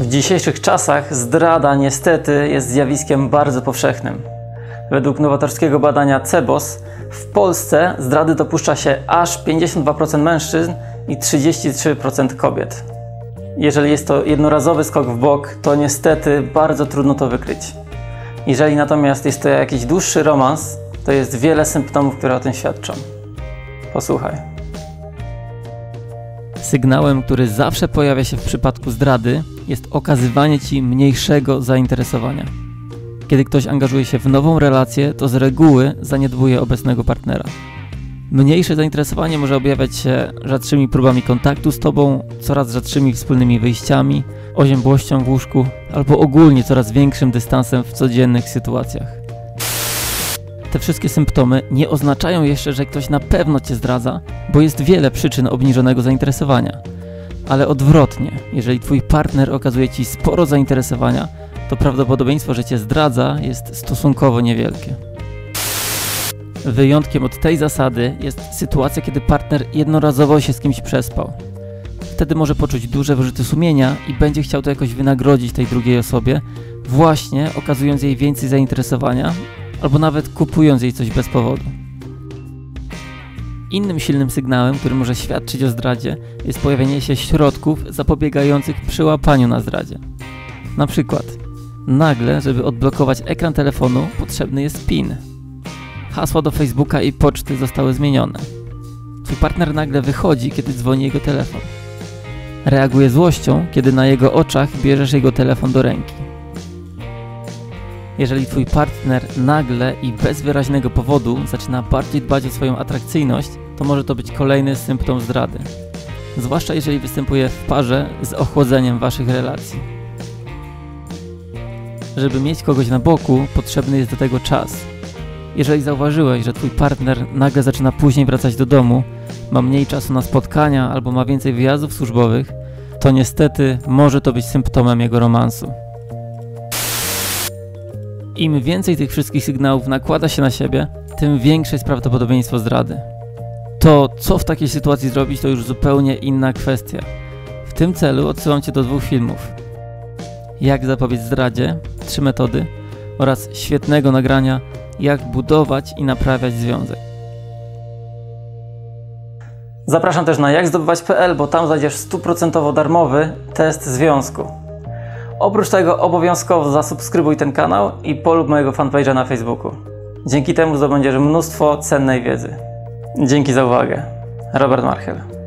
W dzisiejszych czasach zdrada niestety jest zjawiskiem bardzo powszechnym. Według nowatorskiego badania CEBOS w Polsce zdrady dopuszcza się aż 52% mężczyzn i 33% kobiet. Jeżeli jest to jednorazowy skok w bok, to niestety bardzo trudno to wykryć. Jeżeli natomiast jest to jakiś dłuższy romans, to jest wiele symptomów, które o tym świadczą. Posłuchaj. Sygnałem, który zawsze pojawia się w przypadku zdrady, jest okazywanie Ci mniejszego zainteresowania. Kiedy ktoś angażuje się w nową relację, to z reguły zaniedbuje obecnego partnera. Mniejsze zainteresowanie może objawiać się rzadszymi próbami kontaktu z Tobą, coraz rzadszymi wspólnymi wyjściami, oziębłością w łóżku albo ogólnie coraz większym dystansem w codziennych sytuacjach. Te wszystkie symptomy nie oznaczają jeszcze, że ktoś na pewno Cię zdradza, bo jest wiele przyczyn obniżonego zainteresowania. Ale odwrotnie, jeżeli Twój partner okazuje Ci sporo zainteresowania, to prawdopodobieństwo, że Cię zdradza, jest stosunkowo niewielkie. Wyjątkiem od tej zasady jest sytuacja, kiedy partner jednorazowo się z kimś przespał. Wtedy może poczuć duże wyrzuty sumienia i będzie chciał to jakoś wynagrodzić tej drugiej osobie, właśnie okazując jej więcej zainteresowania, albo nawet kupując jej coś bez powodu. Innym silnym sygnałem, który może świadczyć o zdradzie, jest pojawienie się środków zapobiegających przyłapaniu na zdradzie. Na przykład, nagle, żeby odblokować ekran telefonu, potrzebny jest PIN. Hasła do Facebooka i poczty zostały zmienione. Twój partner nagle wychodzi, kiedy dzwoni jego telefon. Reaguje złością, kiedy na jego oczach bierzesz jego telefon do ręki. Jeżeli Twój partner nagle i bez wyraźnego powodu zaczyna bardziej dbać o swoją atrakcyjność, to może to być kolejny symptom zdrady. Zwłaszcza jeżeli występuje w parze z ochłodzeniem Waszych relacji. Żeby mieć kogoś na boku, potrzebny jest do tego czas. Jeżeli zauważyłeś, że Twój partner nagle zaczyna później wracać do domu, ma mniej czasu na spotkania albo ma więcej wyjazdów służbowych, to niestety może to być symptomem jego romansu. Im więcej tych wszystkich sygnałów nakłada się na siebie, tym większe jest prawdopodobieństwo zdrady. To, co w takiej sytuacji zrobić, to już zupełnie inna kwestia. W tym celu odsyłam Cię do 2 filmów. Jak zapobiec zdradzie, 3 metody oraz świetnego nagrania jak budować i naprawiać związek. Zapraszam też na jakzdobywać.pl, bo tam znajdziesz 100% darmowy test związku. Oprócz tego obowiązkowo zasubskrybuj ten kanał i polub mojego fanpage'a na Facebooku. Dzięki temu zdobędziesz mnóstwo cennej wiedzy. Dzięki za uwagę. Robert Marchel.